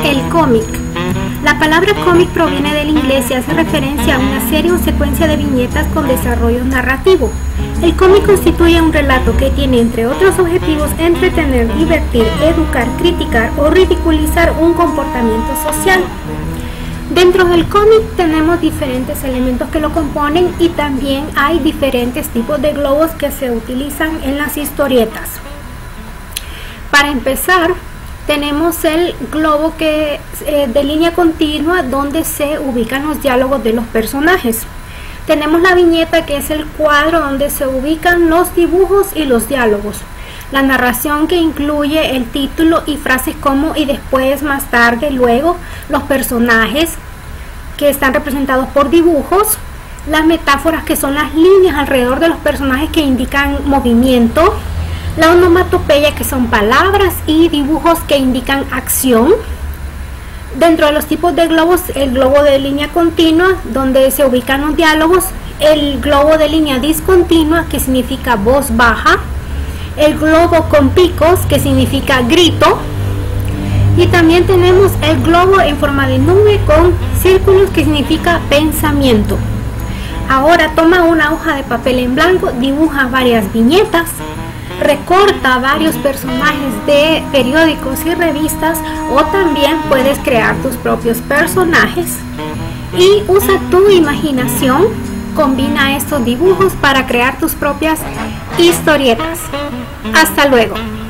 El cómic. La palabra cómic proviene del inglés y hace referencia a una serie o secuencia de viñetas con desarrollo narrativo. El cómic constituye un relato que tiene, entre otros objetivos, entretener, divertir, educar, criticar o ridiculizar un comportamiento social. Dentro del cómic tenemos diferentes elementos que lo componen y también hay diferentes tipos de globos que se utilizan en las historietas. Para empezar, tenemos el globo de línea continua, donde se ubican los diálogos de los personajes. Tenemos la viñeta, que es el cuadro donde se ubican los dibujos y los diálogos. La narración, que incluye el título y frases como y después, más tarde, luego, los personajes que están representados por dibujos. Las metáforas, que son las líneas alrededor de los personajes que indican movimiento. La onomatopeya, que son palabras y dibujos que indican acción. Dentro de los tipos de globos, el globo de línea continua, donde se ubican los diálogos. El globo de línea discontinua, que significa voz baja. El globo con picos, que significa grito. Y también tenemos el globo en forma de nube con círculos, que significa pensamiento. Ahora toma una hoja de papel en blanco, dibuja varias viñetas, recorta varios personajes de periódicos y revistas, o también puedes crear tus propios personajes y usa tu imaginación. Combina estos dibujos para crear tus propias historietas. Hasta luego.